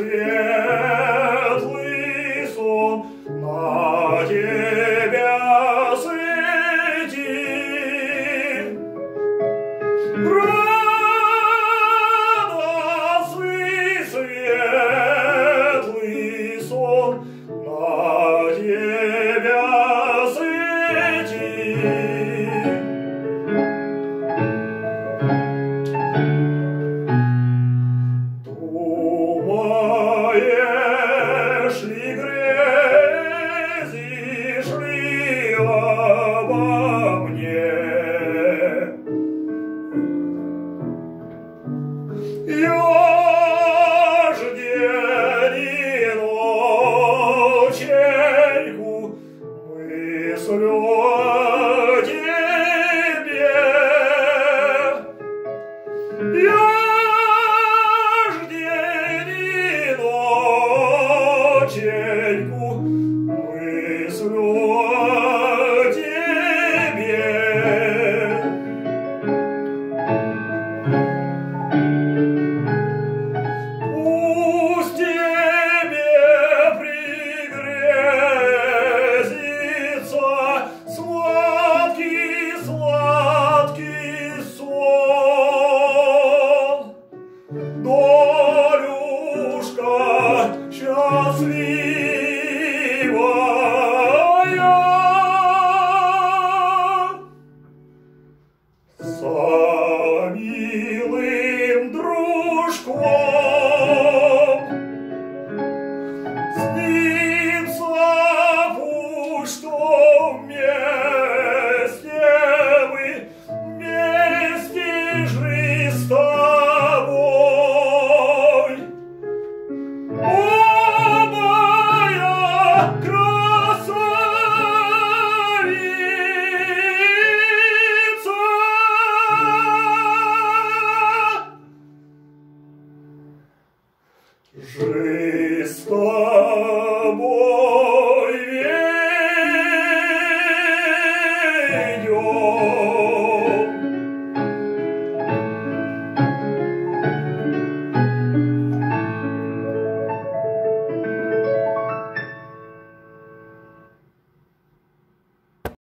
светлый сон на тебя светит. Радостный светлый сон на тебя светит. Думаешь ли, грезишь ли обо мне? Я ж день и ноченьку мыслю о тебе. Я ж день и ноченьку мыслю о тебе. Пусть тебе пригрезится сладкий сон. Долюшка счастливая, со милым дружком. Снится пусть, что вместе жили с тобой. О, моя красавица! Жестоко